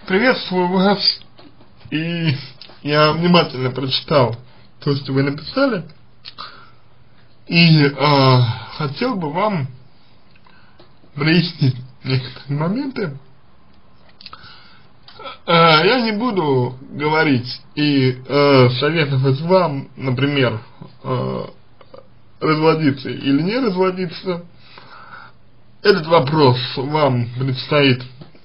Приветствую вас, и я внимательно прочитал то, что вы написали, и хотел бы вам прояснить некоторые моменты. Я не буду говорить и советовать вам, например, разводиться или не разводиться. Этот вопрос вам предстоит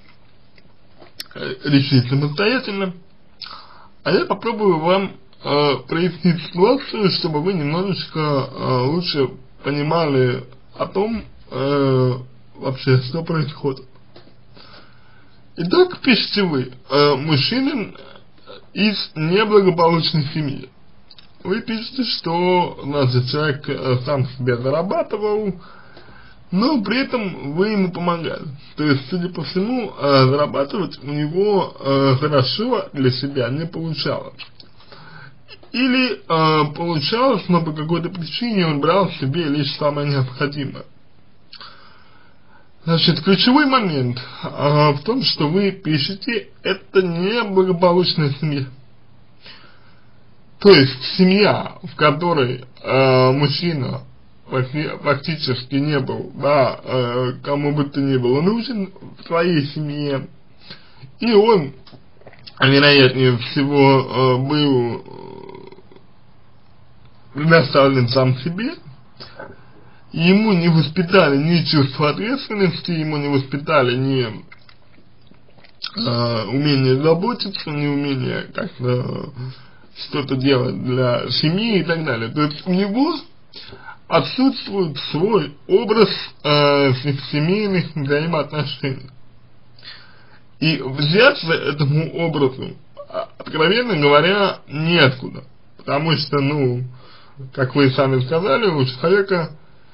решить самостоятельно, а я попробую вам прояснить ситуацию, чтобы вы немножечко лучше понимали о том, вообще, что происходит. Итак, пишите вы, мужчина из неблагополучной семьи. Вы пишете, что, значит, человек сам себе зарабатывал, но при этом вы ему помогали. То есть, судя по всему, зарабатывать у него хорошо для себя не получалось. Или получалось, но по какой-то причине он брал себе лишь самое необходимое. Значит, ключевой момент в том, что вы пишете, это неблагополучная семья. То есть, семья, в которой мужчина фактически не был, да, кому бы то ни было нужен в своей семье, и он, вероятнее всего, был предоставлен сам себе, ему не воспитали ни чувство ответственности, ему не воспитали ни умение заботиться, ни умение как-то что-то делать для семьи и так далее. То есть у него отсутствует свой образ семейных взаимоотношений. И взяться этому образу, откровенно говоря, неоткуда. Потому что, ну, как вы сами сказали, у человека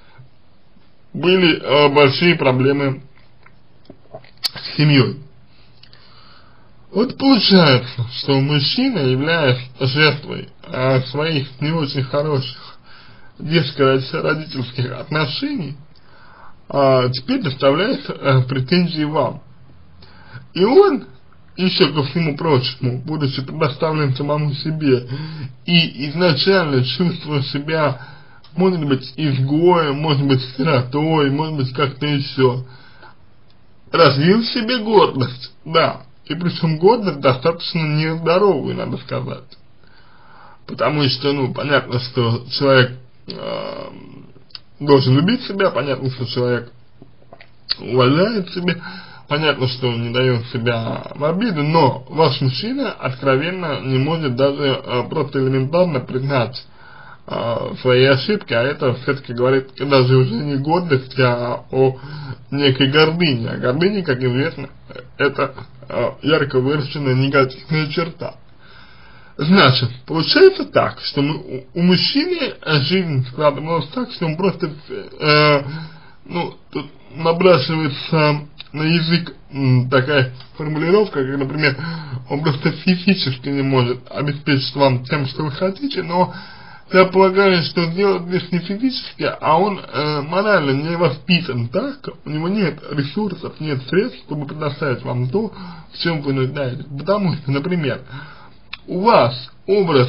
были большие проблемы с семьей. Вот получается, что мужчина, являясь жертвой своих не очень хороших детско-родительских отношений, теперь доставляет претензии вам. И он, еще ко всему прочему, будучи предоставлен самому себе и изначально чувствуя себя, может быть, изгоем, может быть, сиротой, может быть, как-то еще, развил в себе гордость, да, и причем гордость достаточно нездоровую, надо сказать. Потому что, ну, понятно, что человек должен любить себя, понятно, что человек уважает себя, понятно, что он не дает себя в обиду, но ваш мужчина откровенно не может даже просто элементарно признать свои ошибки, а это все-таки говорит даже уже не гордости, а о некой гордыне. А гордыня, как известно, это ярко выраженная негативная черта. Значит, получается так, что у мужчины жизнь складывалась так, что он просто, ну, тут набрасывается на язык такая формулировка, как, например, он просто физически не может обеспечить вам тем, что вы хотите, но я полагаю, что делать здесь не физически, а он морально не воспитан так, у него нет ресурсов, нет средств, чтобы предоставить вам то, в чем вы нуждаетесь. Потому что, например, у вас образ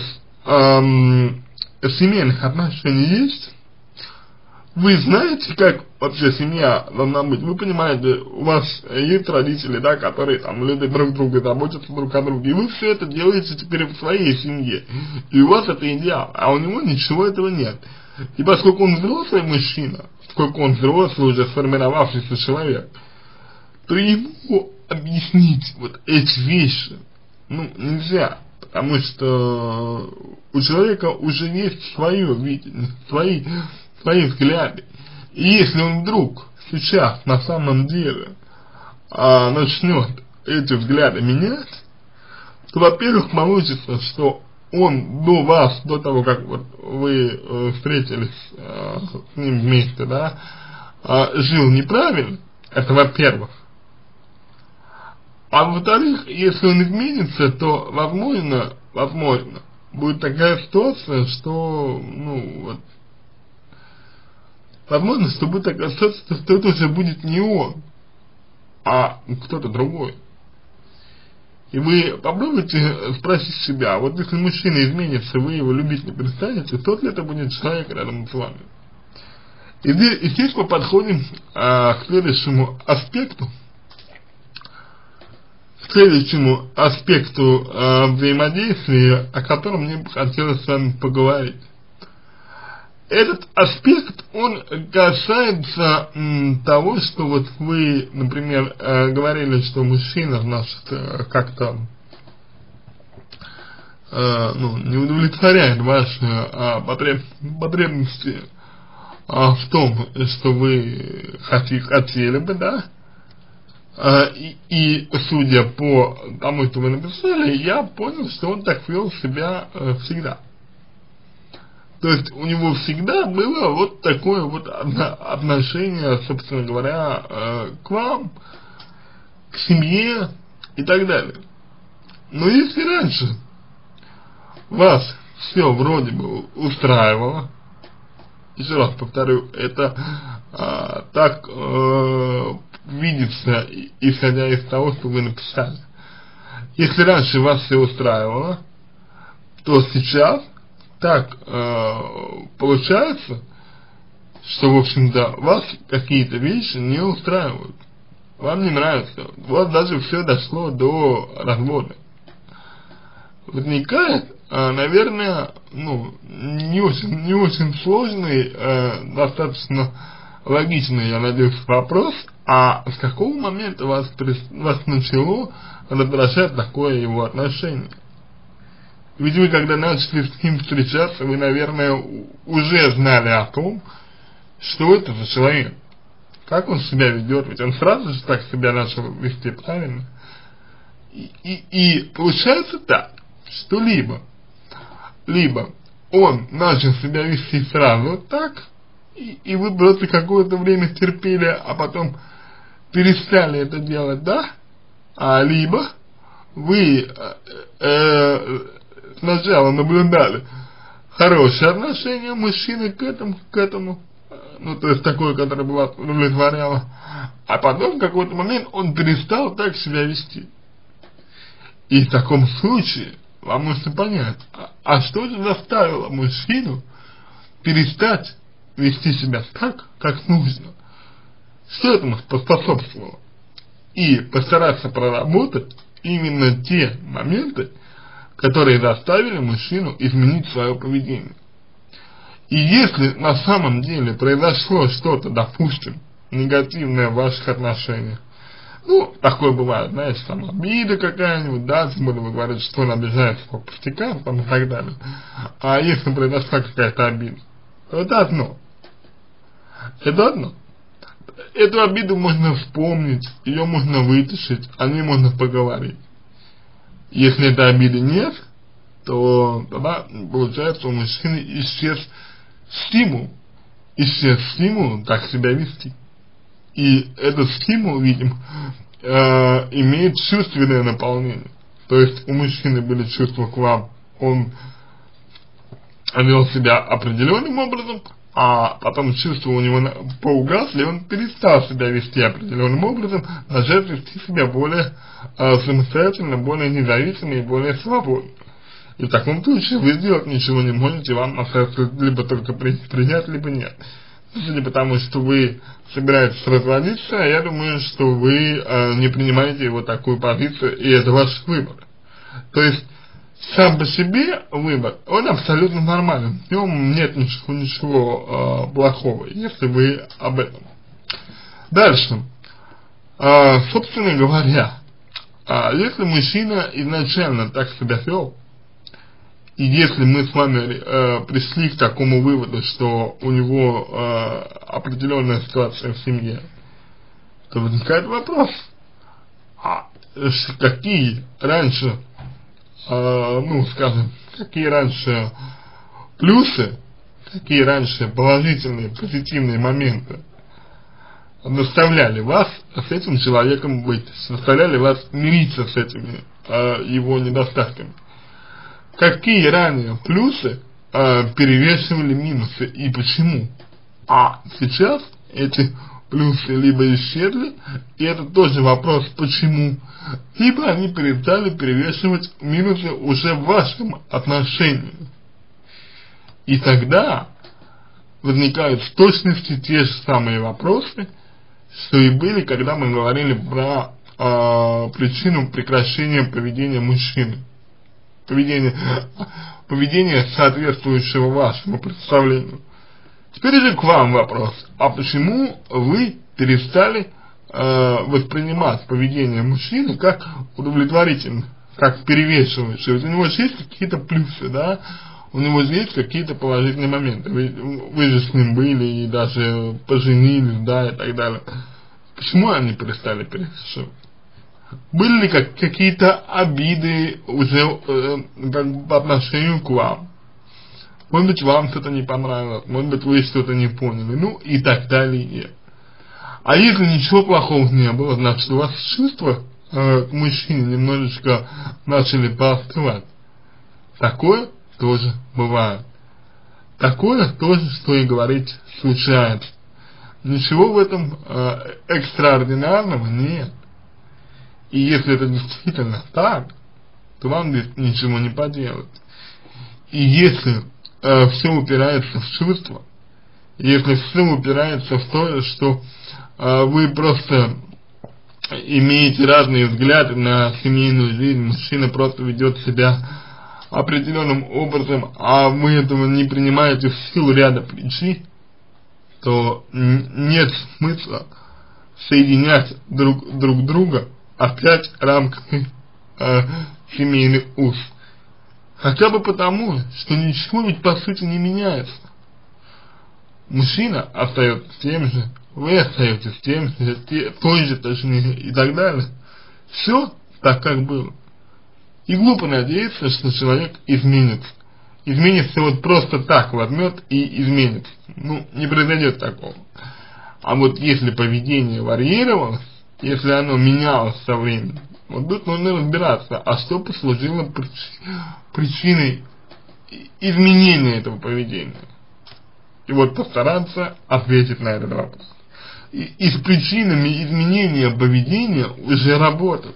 семейных отношений есть, вы знаете, как вообще семья должна быть, вы понимаете, у вас есть родители, да, которые там любят друг друга, заботятся друг о друге, и вы все это делаете теперь в своей семье, и у вас это идеал, а у него ничего этого нет. И поскольку он взрослый мужчина, поскольку он взрослый, уже сформировавшийся человек, то ему объяснить вот эти вещи, ну, нельзя. Потому что у человека уже есть свое видение, свои взгляды. И если он вдруг сейчас на самом деле начнет эти взгляды менять, то, во-первых, получится, что он до вас, до того, как вот вы встретились с ним вместе, да, жил неправильно, это во-первых. А во-вторых, если он изменится, то возможно, будет такая ситуация, что, ну, вот, возможно, что будет такая ситуация, что это уже будет не он, а кто-то другой. И вы попробуйте спросить себя, вот если мужчина изменится, вы его любить не перестанете, тот ли это будет человек рядом с вами? И здесь мы подходим к следующему аспекту, взаимодействия, о котором мне бы хотелось с вами поговорить. Этот аспект, он касается того, что вот вы, например, говорили, что мужчина, значит, как-то не удовлетворяет ваши потребности в том, что вы хотели бы, да, и судя по тому, что вы написали, я понял, что он так вел себя всегда. То есть у него всегда было вот такое вот отношение, собственно говоря, к вам, к семье и так далее. Но если раньше вас все вроде бы устраивало, еще раз повторю, это так видится, исходя из того, что вы написали. Если раньше вас все устраивало, то сейчас так получается, что, в общем-то, вас какие-то вещи не устраивают. Вам не нравится. У вас даже все дошло до развода. Возникает, наверное, не очень сложный, достаточно логичный, я надеюсь, вопрос, а с какого момента вас начало раздражать такое его отношение? Ведь вы, когда начали с ним встречаться, вы, наверное, уже знали о том, что это за человек, как он себя ведет, ведь он сразу же так себя начал вести, правильно? И получается так, что либо он начал себя вести сразу так, и вы просто какое-то время терпели, а потом перестали это делать, да? Либо вы сначала наблюдали хорошее отношение мужчины к этому, то есть такое, которое бы вас удовлетворяло, а потом в какой-то момент он перестал так себя вести. И в таком случае вам нужно понять, а что же заставило мужчину перестать вести себя так, как нужно? Что этому поспособствовало? И постараться проработать именно те моменты, которые заставили мужчину изменить свое поведение. И если на самом деле произошло что-то, допустим, негативное в ваших отношениях, такое бывает, знаете, там обида какая-нибудь, да, тем более вы говорите, что он обижается по пустякам, там и так далее. А если произошла какая-то обида, то это одно. Эту обиду можно вспомнить, ее можно вытащить, о ней можно поговорить. Если этой обиды нет, то тогда, получается, у мужчины исчез стимул так себя вести. И этот стимул, видимо, имеет чувственное наполнение. То есть у мужчины были чувства к вам, он вел себя определенным образом, а потом чувства у него поугасли, и он перестал себя вести определенным образом, начав вести себя более самостоятельно, более независимо и более свободно. И в таком случае вы сделать ничего не можете, вам остается либо только принять, либо нет. Судя по тому, что вы собираетесь разводиться, я думаю, что вы не принимаете его такую позицию, и это ваш выбор. То есть сам по себе выбор, он абсолютно нормален, в нем нет ничего плохого, если вы об этом. Дальше, собственно говоря, если мужчина изначально так себя вел, и если мы с вами пришли к такому выводу, что у него определенная ситуация в семье, то возникает вопрос, какие раньше, какие раньше плюсы, какие раньше положительные, позитивные моменты заставляли вас с этим человеком быть, заставляли вас мириться с этими его недостатками. Какие ранее плюсы перевешивали минусы и почему? А сейчас эти плюсы либо исчезли, и это тоже вопрос почему, либо они перестали перевешивать минусы уже в вашем отношении. И тогда возникают в точности те же самые вопросы, что и были, когда мы говорили про причину прекращения поведения мужчины. Поведение, соответствующего вашему представлению. Теперь же к вам вопрос. А почему вы перестали воспринимать поведение мужчины как удовлетворительное, как перевешивающее? Ведь у него же есть какие-то плюсы, да? У него же есть какие-то положительные моменты. Вы же с ним были и даже поженились, да, и так далее. Почему они перестали перевешивать? Были ли какие-то обиды уже по отношению к вам? Может быть, вам что-то не понравилось, может быть, вы что-то не поняли, ну и так далее. А если ничего плохого не было, значит, у вас чувства к мужчине немножечко начали поостывать. Такое тоже бывает. Такое тоже, что и говорить, случается. Ничего в этом экстраординарного нет. И если это действительно так, то вам здесь ничего не поделать. И если все упирается в чувства, если все упирается в то, что вы просто имеете разные взгляды на семейную жизнь, мужчина просто ведет себя определенным образом, а вы этого не принимаете в силу ряда причин, то нет смысла соединять друг друга опять рамками семейных уз. Хотя бы потому, что ничего ведь по сути не меняется. Мужчина остается тем же, вы остаетесь тем же, той же точнее и так далее. Все так, как было. И глупо надеяться, что человек изменится. Изменится вот просто так, возьмет и изменится. Ну, не произойдет такого. А вот если поведение варьировалось, если оно менялось со временем, вот тут нужно разбираться, а что послужило причиной изменения этого поведения. И вот постараться ответить на этот вопрос. И с причинами изменения поведения уже работать.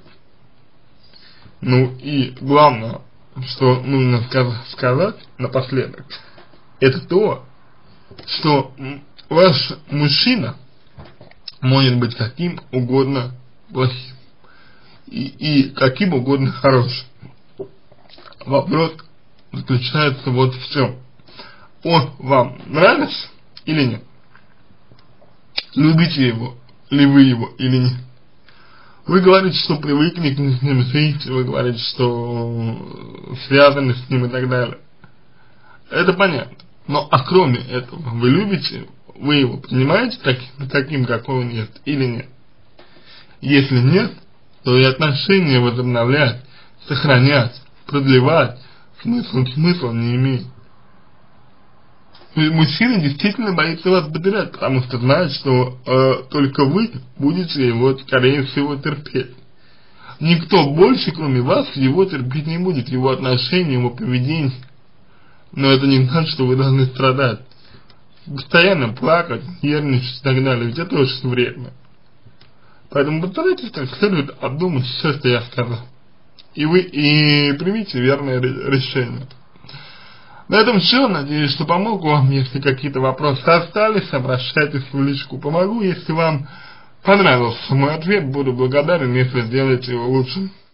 Ну и главное, что нужно сказать напоследок, это то, что ваш мужчина может быть каким угодно плохим и каким угодно хорошим. Вопрос заключается вот в чем. Он вам нравится или нет? Любите его, ли вы его или нет? Вы говорите, что привыкли с ним жить, вы говорите, что связаны с ним и так далее. Это понятно. Но а кроме этого, вы любите его? Вы его принимаете таким, какой он есть, или нет? Если нет, то и отношения возобновлять, сохранять, продлевать смысла не имеет. Мужчина действительно боится вас потерять, потому что знает, что только вы будете его, скорее всего, терпеть. Никто больше, кроме вас, его терпеть не будет, его отношения, его поведение. Но это не значит, что вы должны страдать. Постоянно плакать, нервничать и так далее, ведь это очень вредно. Поэтому постарайтесь как следует обдумать все, что я сказал. И примите верное решение. На этом все. Надеюсь, что помог вам. Если какие-то вопросы остались, обращайтесь в личку. Помогу. Если вам понравился мой ответ, буду благодарен, если сделаете его лучше.